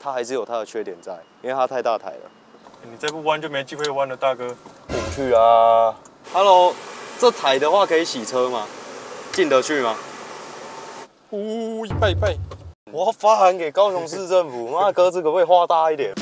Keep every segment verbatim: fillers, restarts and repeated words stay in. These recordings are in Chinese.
它还是有它的缺点在，因为它太大台了。 你再不弯就没机会弯了，大哥。 过不去啊 ！Hello， 这台的话可以洗车吗？进得去吗？ 呜，一拜一拜。 我要发函给高雄市政府，妈鸽子可不可以画大一点？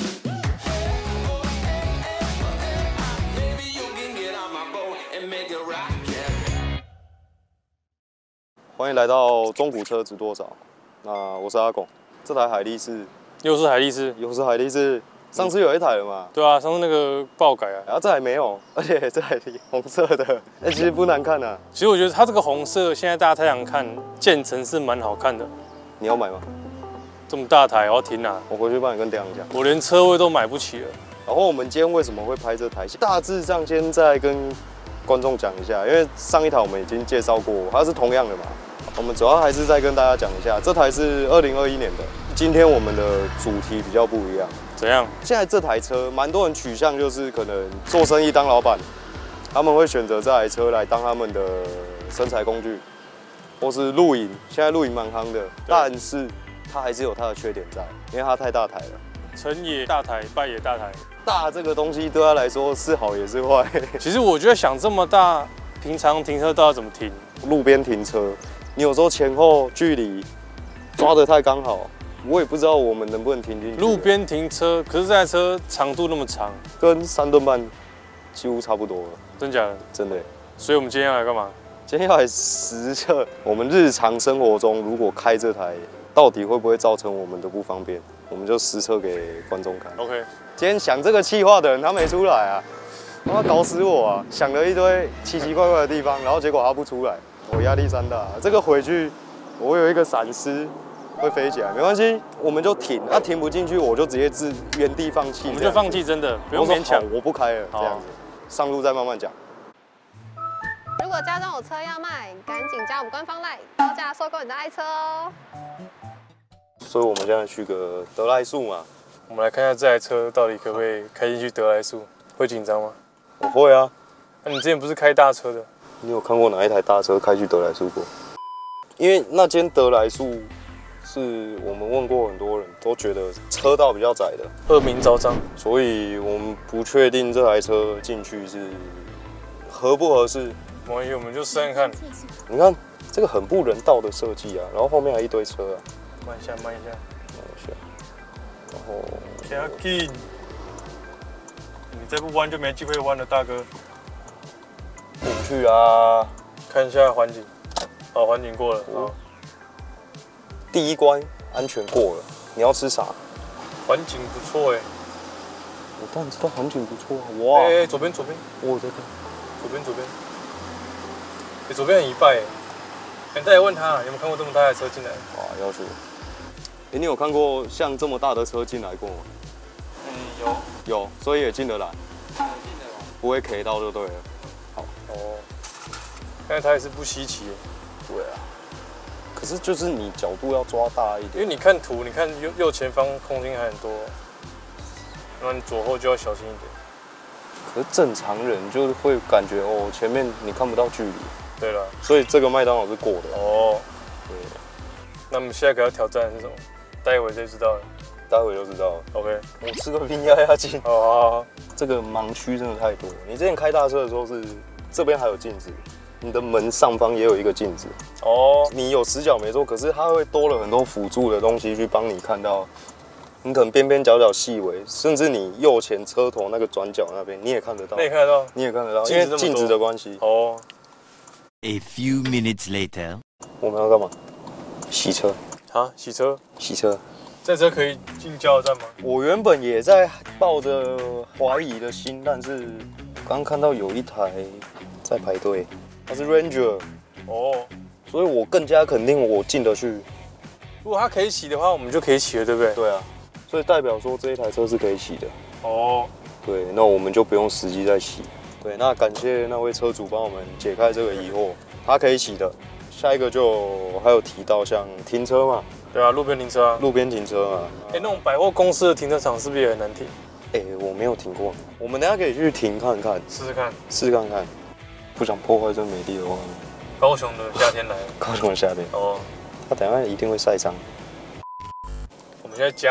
欢迎来到中古车值多少？那我是阿拱，这台海力士又是海力士， 又是海力士，上次有一台了嘛？ 对啊，上次那个爆改啊， 然后这台没有，而且这台红色的，哎，其实不难看啊。 其实我觉得它这个红色，现在大家太想看，渐层是蛮好看的。 你要买吗？ 这么大台，我要停哪？ 我回去帮你跟店长讲。 我连车位都买不起了。 然后我们今天为什么会拍这台？大致上先再跟观众讲一下，因为上一台我们已经介绍过，它是同样的嘛。我们主要还是再跟大家讲一下，这台是二零二一年的。今天我们的主题比较不一样。 怎样？ 现在这台车，蛮多人取向就是可能做生意当老板，他们会选择这台车来当他们的生财工具，或是露营。现在露营蛮夯的，但是它还是有它的缺点在，因为它太大台了。 成也大台，败也大台。 大这个东西对他来说是好也是坏。 其实我觉得想这么大，平常停车都要怎么停？ 路边停车，你有时候前后距离抓得太刚好，我也不知道我们能不能停进去。 路边停车，可是这台车长度那么长， 跟三吨半几乎差不多了。 真假的？ 真的。 所以我们今天要来干嘛？ 今天要来实测我们日常生活中如果开这台，到底会不会造成我们的不方便？我们就实测给观众看。 OK。 今天想这个企划的人他没出来啊，他搞死我啊！想了一堆奇奇怪怪的地方，然后结果他不出来，我压力山大。这个回去我有一个闪失会飞起来，没关系，我们就停。啊，停不进去我就直接自原地放弃。 我们就放弃，真的不用勉强。 我不开了，这样子。上路再慢慢讲。 如果家中有车要卖，赶紧加我们官方 LINE， 高价收购你的爱车哦。 所以我们现在去个德莱素嘛。 我们来看一下这台车到底可不可以开进去德莱素，会紧张吗？ 我会啊。 那、啊、你之前不是开大车的？ 你有看过哪一台大车开去德莱素过？因为那间德莱素是我们问过很多人都觉得车道比较窄的， 恶名昭彰， 所以我们不确定这台车进去是合不合适。 没关系，我们就试看看。 你看这个很不人道的设计啊，然后后面还一堆车啊。 慢一下，慢一下， 慢一下。然后， 加紧！你再不弯就没机会弯了，大哥。 过不去啊！ 看一下环境，好，环境过了。好， 第一关安全过了。你要吃啥？ 环境不错哎。 我当然知道环境不错啊。哇！ 哎、欸，左边左边。 我在看。 左边左边。哎、欸，左边很一败哎。你再来问他，有没有看过这么大的车进来？ 哇，要求。哎、欸，你有看过像这么大的车进来过吗？ 嗯，有。 有，所以也进得来。 进得来。 不会 K 到就对了。好。 哦。但是它也是不稀奇。 对啊。可是就是你角度要抓大一点。 因为你看图，你看右右前方空间还很多，然后你左后就要小心一点。 可是正常人就是会感觉哦，前面你看不到距离。 对了。 所以这个麦当劳是过的。 哦。 对。 那我们下一个要挑战的是什么？待会就知道了。 待会就知道了。 OK。 我吃个冰压压惊。 好好好。 这个盲区真的太多了。你之前开大车的时候是这边还有镜子，你的门上方也有一个镜子。 哦。 你有死角没错，可是它会多了很多辅助的东西去帮你看到。你可能边边角角细微，甚至你右前车头那个转角那边你也看得到。 你也看得到。 你也看得到，因为镜子的关系。 哦。 A few minutes later， 我们要干嘛？洗车。 啊，洗车。 洗车。 这车可以进加油站吗？ 我原本也在抱着怀疑的心，但是刚看到有一台在排队，它是 Ranger。 哦。 所以我更加肯定我进得去。 如果它可以洗的话，我们就可以洗了，对不对？ 对啊。所以代表说这一台车是可以洗的。 哦。 对，那我们就不用实际再洗。对，那感谢那位车主帮我们解开这个疑惑，它可以洗的。下一个就还有提到像停车嘛， 对啊，路边停车啊， 路边停车嘛。 哎、欸，那种百货公司的停车场是不是也很难停？ 哎、欸，我没有停过，我们等一下可以去停看看， 试试看， 试试看看。不想破坏这美丽的画面。 高雄的夏天来了， 高雄的夏天。 哦， 它等一下一定会晒伤。 我们现在加码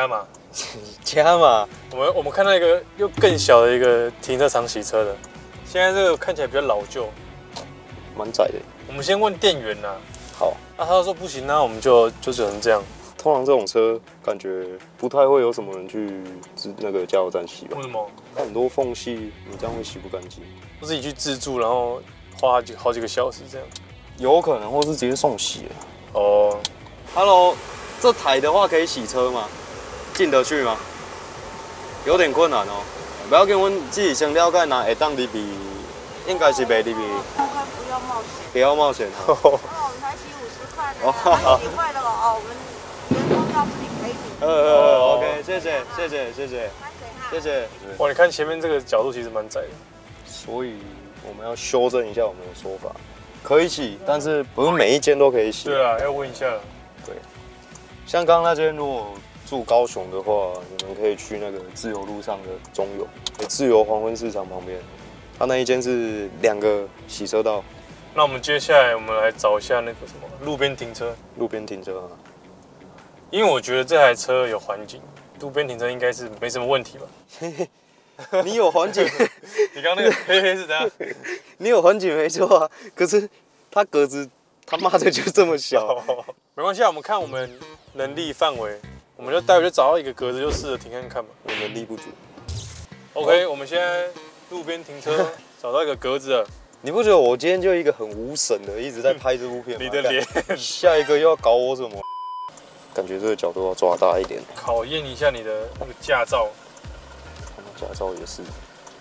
加嘛， 我们我们看到一个又更小的一个停车场洗车的，现在这个看起来比较老旧， 蛮窄的。 我们先问店员呐、啊， 好， 那、啊、他说不行，那我们就就只能这样。 通常这种车感觉不太会有什么人去自那个加油站洗吧为？什么？ 很多缝隙，你这样会洗不干净。 不自己去自助，然后花好几好几个小时这样。 有可能，或是直接送洗了。 哦， Hello， 这台的话可以洗车吗？进得去吗？有点困难哦。不要跟我自己先了解，拿会当入去，应该是袂入去。 应该不要冒险。 不要冒险哈。 哦，我们才洗五十块呢，那你坏了哦，我们员工到这里赔你。 呃呃 ，OK， 谢谢谢谢谢谢谢谢。 哇，你看前面这个角度其实蛮窄的。 所以我们要修正一下我们的说法，可以洗，但是不是每一间都可以洗。 对啊，要问一下。 对，像刚刚那间，如果住高雄的话，你们可以去那个自由路上的中友，自由黄昏市场旁边，它那一间是两个洗车道。 那我们接下来我们来找一下那个什么路边停车， 路边停车啊， 因为我觉得这台车有环境，路边停车应该是没什么问题吧？ 你有环境， 你刚刚那个黑黑是怎样？ 你有环境没错啊，可是它格子他妈的就这么小。 没关系啊，我们看我们能力范围，我们就待会就找到一个格子就试着停看看嘛。 我能力不足。 OK， 我们现在路边停车找到一个格子了。 你不觉得我今天就一个很无神的一直在拍这部片吗？ 你的脸， 下一个又要搞我什么？感觉这个角度要抓大一点。 考验一下你的那个驾照。 驾照也是。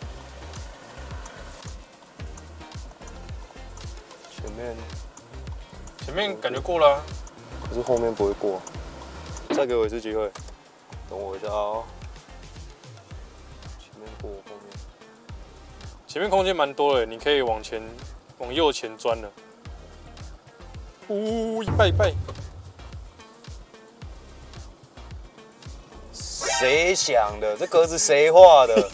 前面， 前面感觉过了、啊， 可是后面不会过。再给我一次机会，等我一下哦。前面过，后面。 前面空间蛮多的，你可以往前、往右前钻了。呜，一拜一拜。 谁想的？这格子谁画的？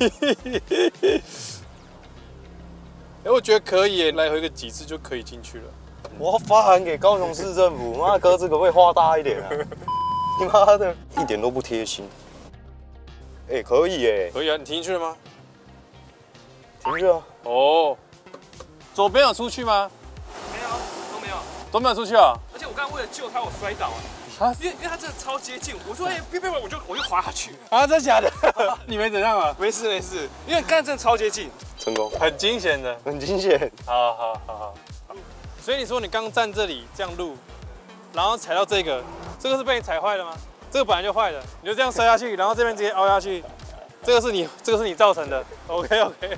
哎，我觉得可以耶，来回个几次就可以进去了。 我要发函给高雄市政府，妈格子可不可以画大一点啊？你妈的，一点都不贴心。哎、欸，可以耶， 可以啊，你停进去了吗？ 停去啊。 哦，左边有出去吗？ 没有，都没有。 都没有出去啊？ 而且我刚刚为了救他，我摔倒了。 啊因为因为他真的超接近，我说哎，别别别，我就我就滑下去。 啊，真的假的？你没怎样啊？ 没事没事，因为刚才真的超接近。 成功， 很惊险的。 很惊险。 好好好好。所以你说你刚站这里这样录，然后踩到这个，这个是被你踩坏了吗？这个本来就坏的，你就这样摔下去，然后这边直接凹下去，这个是你这个是你造成的。OK OK。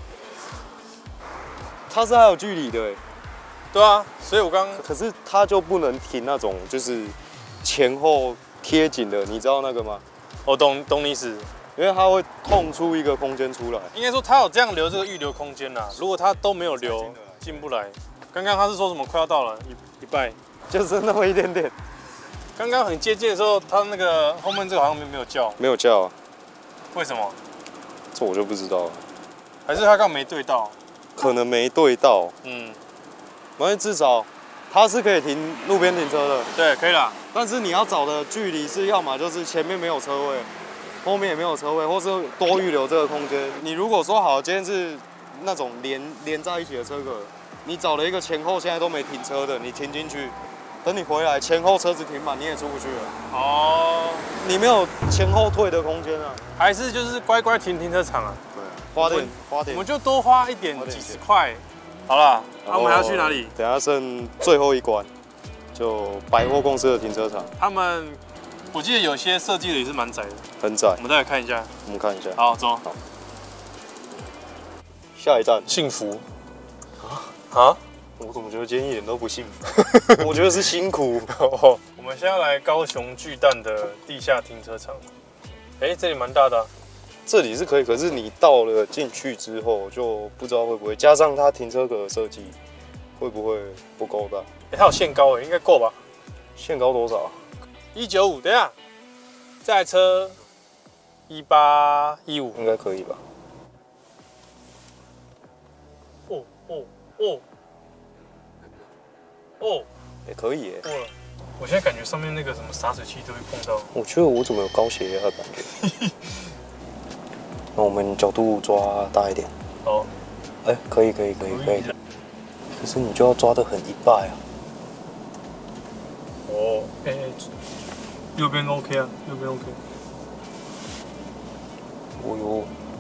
它是还有距离的哎。 对啊，所以我刚可是它就不能停那种就是前后贴紧的，你知道那个吗？ 我懂懂你意思， 因为它会空出一个空间出来。 应该说他有这样留这个预留空间啦。如果他都没有留，进不来。刚刚他是说什么快要到了一一半， 就是那么一点点。 刚刚很接近的时候，他那个后面这个好像没没有叫， 没有叫啊， 为什么？ 这我就不知道了。 还是他刚没对到？ 可能没对到。 嗯， 反正至少它是可以停路边停车的。 对，可以啦。 但是你要找的距离是，要么就是前面没有车位，后面也没有车位，或是多预留这个空间。你如果说好，今天是那种连连在一起的车格，你找了一个前后现在都没停车的，你停进去，等你回来前后车子停满，你也出不去了。 哦， 你没有前后退的空间啊。 还是就是乖乖停停车场啊。 对，花点花点。 我们就多花一点几十块。好了，那我们还要去哪里？ 等下剩最后一关，就百货公司的停车场。 他们，我记得有些设计的也是蛮窄的， 很窄。 我们再来看一下。 我们看一下。 好，走。 好。下一站， 幸福。啊？ 我怎么觉得今天一点都不幸福？我觉得是辛苦。 我们现在来高雄巨蛋的地下停车场。哎、欸，这里蛮大的、啊。 这里是可以，可是你到了进去之后就不知道会不会，加上它停车格的设计，会不会不够大？ 哎、欸，它有限高哎，应该够吧？ 限高多少？ 一九五。等一下，这台车一八一五， 应该可以吧？ 哦哦哦哦， 也、欸、可以耶。 过了。 我现在感觉上面那个什么洒水器都会碰到。 我觉得我怎么有高血压的感觉？那我们角度抓大一点。 好。 哎、欸，可以可以可以可以。可是你就要抓得很一拜啊。 哦，哎、欸，右边 OK 啊，右边 OK。 哦哟。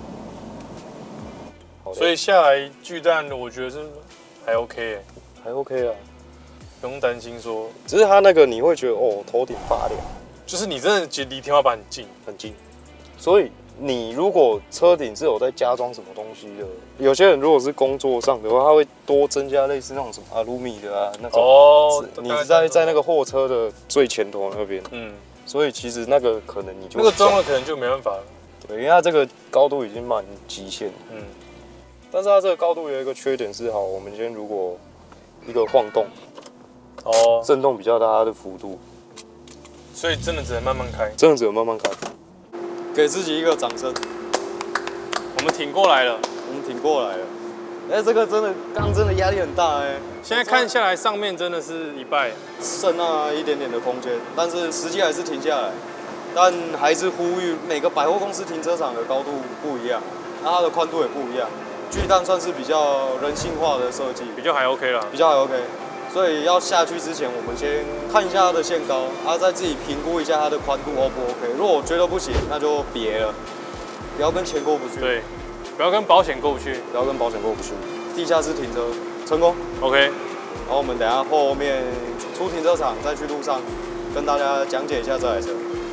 所以下来巨蛋，我觉得是还 OK 哎、欸， 还 OK 啊， 不用担心说。 只是它那个你会觉得哦，头顶发凉， 就是你真的觉得离天花板很近， 很近。所以你如果车顶是有在加装什么东西的，有些人如果是工作上的话，他会多增加类似那种什么阿鲁米的啊那种。哦，你是在在那个货车的最前头那边，嗯，所以其实那个可能你就那个装了可能就没办法了。 对，因为它这个高度已经蛮极限，嗯。但是它这个高度有一个缺点是，好，我们今天如果一个晃动，哦，震动比较大，它的幅度， 所以真的只能慢慢开， 真的只能慢慢开。给自己一个掌声， 我们挺过来了， 我们挺过来了。哎、欸，这个真的刚真的压力很大哎、欸。 现在看下来，上面真的是一败， 剩那一点点的空间，但是实际还是停下来。但还是呼吁每个百货公司停车场的高度不一样，那它的宽度也不一样。巨蛋算是比较人性化的设计， 比较还 OK 啦， 比较还 OK。所以要下去之前，我们先看一下它的限高，啊，再自己评估一下它的宽度 O 不 OK。如果我觉得不行，那就别了，不要跟钱过不去。 对，不要跟保险过不去， 不要跟保险过不去。地下室停车成功 ，OK。 然后我们等一下后面出停车场，再去路上跟大家讲解一下这台车。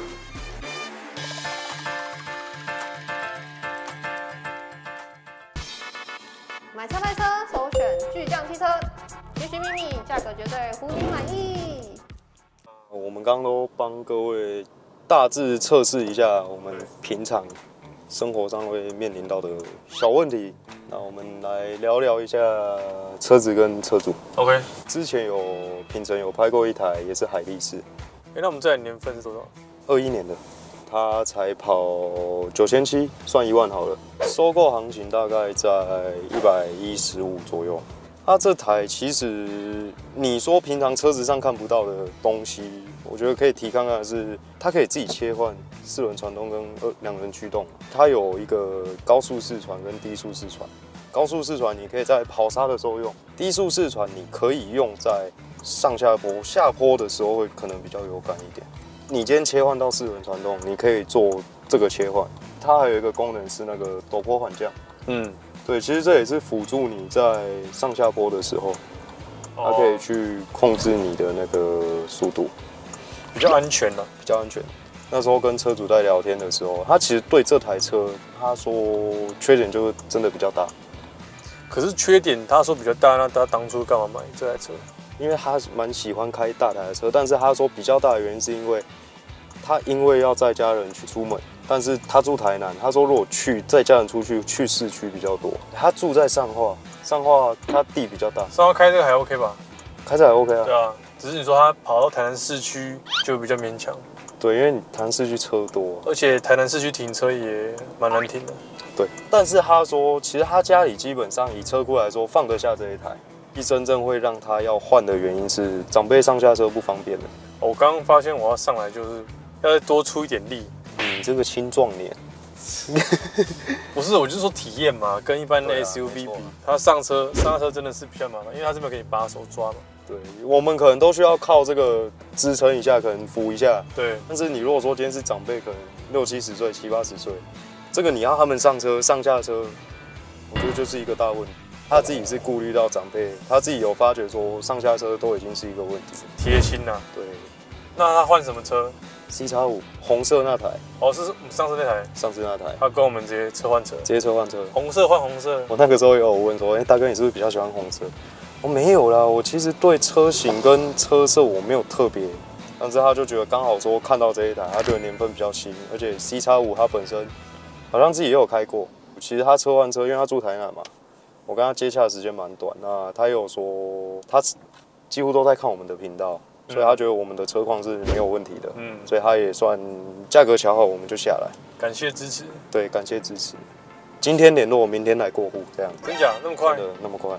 买车卖车，首选巨匠汽车，绝学秘密，价格绝对唬你满意。 我们刚刚都帮各位大致测试一下我们平常生活上会面临到的小问题。那我们来聊聊一下车子跟车主。 OK， 之前有品城有拍过一台，也是海力士。 哎、欸，那我们这台年份是多少？ 二一年的。它才跑九千七，算一万好了。收购行情大概在一百一十五左右。它这台其实你说平常车子上看不到的东西，我觉得可以提看看的是，它可以自己切换四轮传动跟二两轮驱动。它有一个高速四传跟低速四传。高速四传你可以在跑沙的时候用，低速四传你可以用在上下坡、下坡的时候会可能比较有感一点。你今天切换到四轮传动，你可以做这个切换。它还有一个功能是那个陡坡缓降。嗯，对，其实这也是辅助你在上下坡的时候，它可以去控制你的那个速度， 比较安全了， 比较安全。那时候跟车主在聊天的时候，他其实对这台车，他说缺点就是真的比较大。 可是缺点他说比较大，那他当初干嘛买这台车？ 因为他蛮喜欢开大台的车，但是他说比较大的原因是因为他因为要载家人去出门，但是他住台南，他说如果去载家人出去去市区比较多。他住在上化，上化他地比较大， 上化开这个还 OK 吧？ 开这还 OK 啊。 对啊，只是你说他跑到台南市区就比较勉强。 对，因为你台南市区车多， 而且台南市区停车也蛮难停的。 对，但是他说其实他家里基本上以车库来说放得下这一台。一真正会让他要换的原因是长辈上下车不方便的。 我刚刚发现我要上来就是要再多出一点力。 你这个青壮年， 不是，我就是说体验嘛，跟一般的 S U V 比，他上车上车真的是比较麻烦，因为他这边给你把手抓嘛。 对，我们可能都需要靠这个支撑一下，可能扶一下。 对， 但是你如果说今天是长辈，可能六七十岁、七八十岁，这个你要他们上车上下车，我觉得就是一个大问题。他自己是顾虑到长辈，他自己有发觉说上下车都已经是一个问题。 贴心呐， 对。 那他换什么车 ？C X 五红色那台。 哦，是我们上次那台。 上次那台。 他跟我们直接车换车。 直接车换车。 红色换红色。 我那个时候有问说，哎、欸，大哥你是不是比较喜欢红色？我没有啦，我其实对车型跟车色我没有特别，但是他就觉得刚好说看到这一台，他觉得年份比较新，而且 C X 五他本身好像自己也有开过。其实他车换车，因为他住台南嘛。我跟他接洽的时间蛮短，那他也有说他几乎都在看我们的频道，所以他觉得我们的车况是没有问题的，嗯，所以他也算价格瞧好，我们就下来。 感谢支持， 对，感谢支持。今天联络，明天来过户，这样子。 真假那么快？ 真的那么快？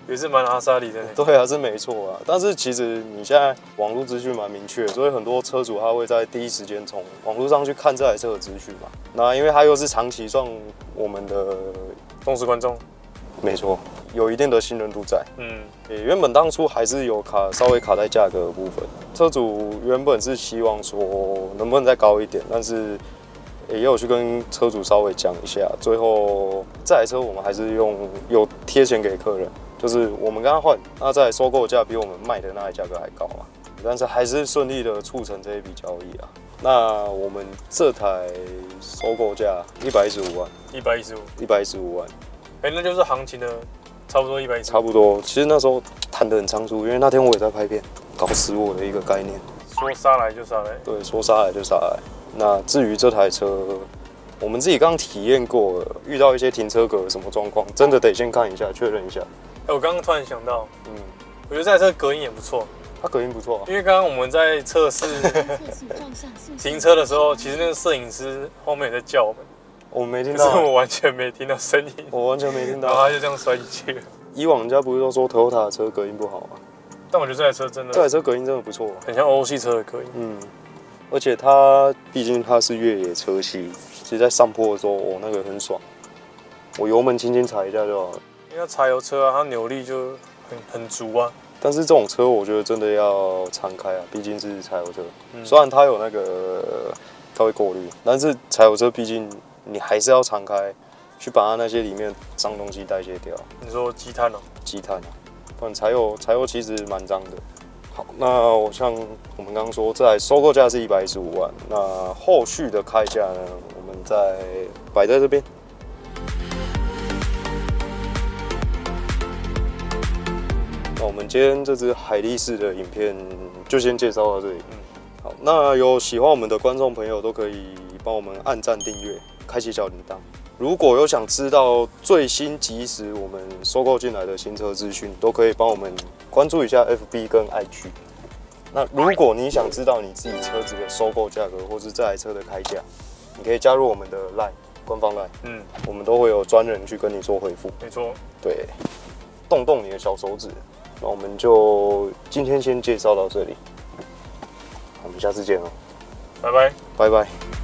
也是蛮阿萨里的。 对啊，是没错啊。但是其实你现在网络资讯蛮明确，所以很多车主他会在第一时间从网络上去看这台车的资讯嘛。那因为他又是长期算我们的忠实观众， 没错，有一定的信任度在。 嗯， 也原本当初还是有卡稍微卡在价格的部分，车主原本是希望说能不能再高一点，但是也有去跟车主稍微讲一下。最后这台车我们还是用有贴钱给客人，就是我们跟他换，那这台收购价比我们卖的那台价格还高嘛，但是还是顺利的促成这一笔交易啊。那我们这台收购价一百一十五万， 一百一十五， 一百一十五万， 哎，那就是行情的差不多一百一十五， 差不多。其实那时候谈得很仓促，因为那天我也在拍片，搞死我的一个概念。 说杀来就杀来， 对，说杀来就杀来。那至于这台车，我们自己刚体验过了，遇到一些停车格有什么状况，真的得先看一下，确认一下。 哎，我刚刚突然想到， 嗯， 我觉得这台车隔音也不错， 它隔音不错啊。 因为刚刚我们在测试停车的时候，其实那个摄影师后面也在叫我们， 我没听到， 可是我完全没听到声音， 我完全没听然后到。 他就这样摔进去了。 以往人家不是都说 Toyota 的车隔音不好吗？ 但我觉得这台车真的这台车隔音真的不错。 很像欧系车的隔音。 嗯，而且它毕竟它是越野车系，其实在上坡的时候，哦，那个很爽。我油门轻轻踩一下就好了。 因为它柴油车啊，它扭力就很很足啊。 但是这种车我觉得真的要常开啊，毕竟是柴油车。 嗯、 虽然它有那个它会过滤，但是柴油车毕竟你还是要常开，去把它那些里面脏东西代谢掉。 你说积碳哦？ 积碳啊，不然柴油柴油其实蛮脏的。好，那我像我们刚刚说，这台收购价是一百一十五万，那后续的开价呢，我们再摆在这边。那我们今天这支海力士的影片就先介绍到这里。嗯，好，那有喜欢我们的观众朋友都可以帮我们按赞、订阅、开启小铃铛。如果有想知道最新即时我们收购进来的新车资讯，都可以帮我们关注一下 F B 跟 I G。那如果你想知道你自己车子的收购价格，或是这台车的开价，你可以加入我们的 Line 官方 Line， 嗯，我们都会有专人去跟你做回复。 没错， 对，动动你的小手指。那我们就今天先介绍到这里，我们下次见哦， 拜拜， 拜拜。